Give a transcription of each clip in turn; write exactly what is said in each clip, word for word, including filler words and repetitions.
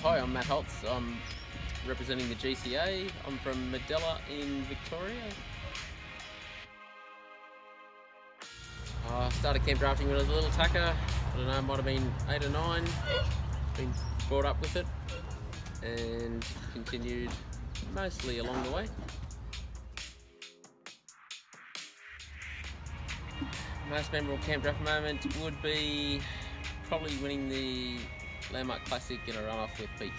Hi, I'm Mat Holz. I'm representing the G C A. I'm from Medela in Victoria. I started camp drafting when I was a little tucker. I don't know, might have been eight or nine. Been brought up with it and continued mostly along the way. Most memorable camp draft moment would be probably winning the Landmark Classic in a runoff with Pete.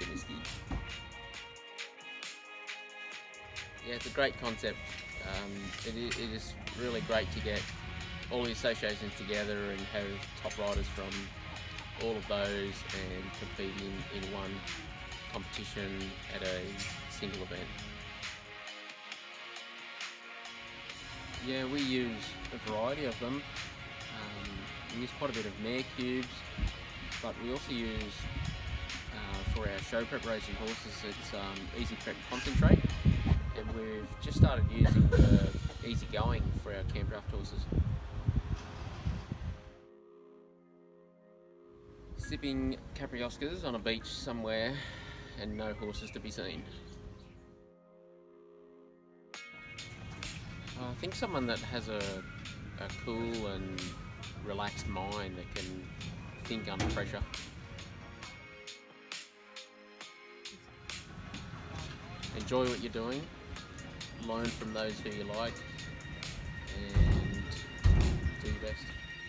Yeah, it's a great concept. Um, it, is, it is really great to get all the associations together and have top riders from all of those and compete in, in one competition at a single event. Yeah, we use a variety of them. Um, we use quite a bit of mare cubes, but we also use, uh, for our show preparation horses, it's um, Easifeed concentrate, and we've just started using the easygoing for our camp draft horses. Sipping Capri-Oscars on a beach somewhere and no horses to be seen. I think someone that has a, a cool and relaxed mind that can think under pressure. Enjoy what you're doing, learn from those who you like, and do your best.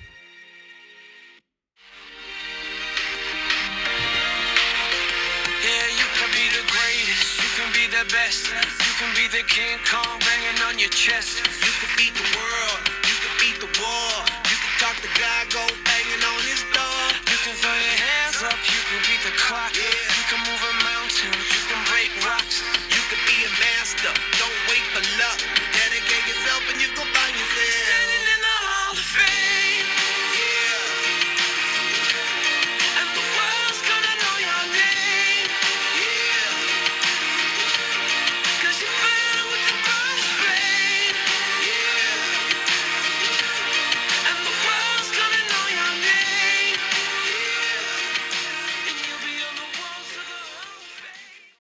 Yeah, you can be the greatest, you can be the best, you can be the King Kong banging on your chest, you could be